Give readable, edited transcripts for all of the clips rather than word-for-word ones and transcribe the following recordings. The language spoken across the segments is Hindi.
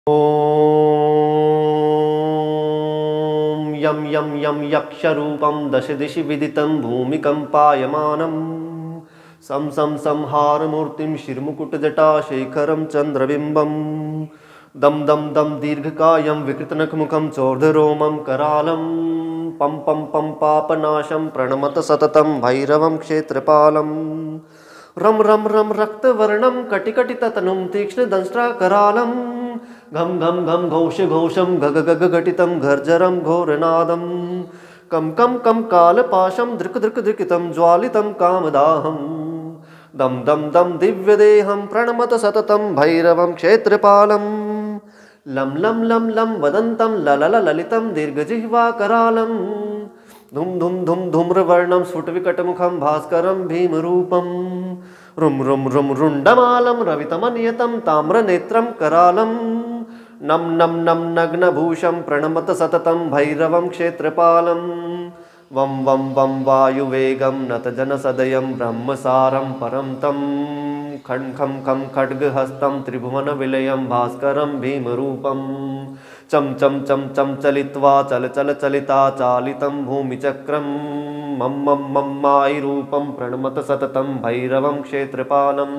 ॐ यं यं यं यक्षरूपं दशदिशि विदितं भूमिकम्पायमानं सं सं संहारमूर्तिं शिरमुकुटजटाशेखरं चन्द्रबिम्बं दं दं दं दीर्घकायं विकृतनखमुखं चोर्धरोमं करालं पं पं पं पापनाशं प्रणमत सततं भैरवं क्षेत्रपालम् रम रम रम रक्तवर्णं कटिकटिततनुं तीक्ष्णदंष्ट्राकरालं घम घम घम घोष घोषं गग गग घटितं गर्जरं घोरनादं कं कं कं कालपाशं दृक् दृक् दृकितं ज्वालितं कामदाहं दम दम दम दिव्यदेहं प्रणमत सततं भैरवं क्षेत्रपालं लं लं लं लं वदन्तं ललल ललितं दीर्घजिह्वाकरालं धुम धुम धुम धूम्रवर्णं स्फुटविकटमुखं भास्करं भीमरूपं रुम रुम रुम रुण्डमालं रवितमनियतं ताम्रनेत्रं करालं नम नम नम नग्नभूषं प्रणमत सततं भैरवं क्षेत्रपालं वं वं वं वायुवेगं नतजनसदयं ब्रह्मसारं परं तं खं खं खं खड्गहस्तं त्रिभुवनविलयं भास्करं भीमरूपं चम चम चम चम चलित्वा चल चल चलिता चालितं भूमिचक्रं मम मम मम मायिरूपं प्रणमत सततं भैरवं क्षेत्रपालं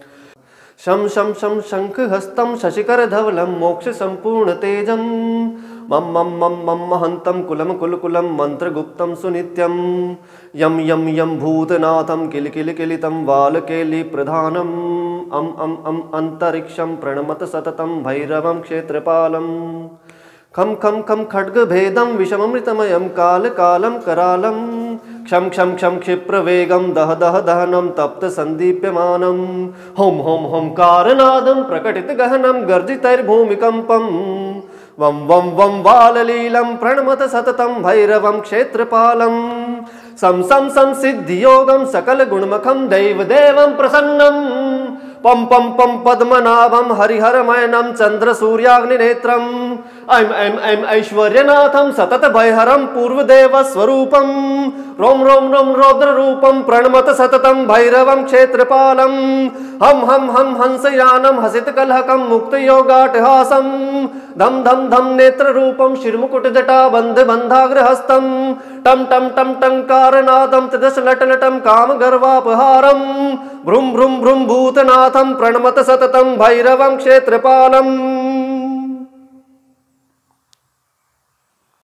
शं शं शं शंखहस्तं शशिकरधवलं मोक्षसम्पूर्णतेजं मम मम मम मम महन्तं कुलं कुलकुलं मन्त्रगुप्तं सुनित्यं यं यं यं भूतनाथं किलकिलकिलितं वालकेलिप्रधानम् अं अन्तरिक्षं प्रणमत सततं भैरवं क्षेत्रपालं खं खं खं खड्गभेदं विषममृतमयं कालकालं करालं क्षं क्षं क्षं क्षिप्रवेगं दह दह दहनं तप्तसन्दीप्यमानं हों हों होंकारनादं प्रकटितगहनं गर्जितैर्भूमिकम्पं वं वं वं वाललीलं प्रणमत सततं भैरवं क्षेत्रपालं सं सं संसिद्धियोगं सकलगुणमखं दैवदेवं प्रसन्नं पं पं पं पद्मनाभं हरिहरमयनं चन्द्रसूर्याग्निनेत्रं ऐं ऐं ऐं ऐश्वर्यनाथं सततभयहरं पूर्वदेवस्वरूपं रों रों रों रौद्ररूपं प्रणमत सततं भैरवं क्षेत्रपालं हं हं हं हंसयानं हसितकलहकं मुक्तयोगाटहासं धम धम धम नेत्ररूपं शिरमुकुटजटाबन्धबन्धाग्रहस्तं टं टं टं टङ्कारनादं त्रिदशलटलटं कामगर्वापहारं भ्रुं भ्रुं भ्रुं भूतनाथं प्रणमत सततं भैरवं क्षेत्रपालम्